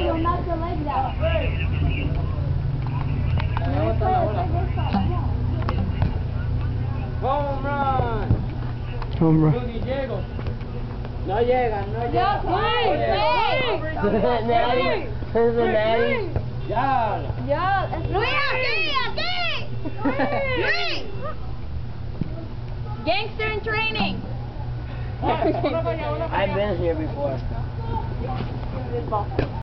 you'll knock your legs out. Home run. Home run. No llegan, no llegan. Ya. Luis, aquí. Gangster in training. I've been here before.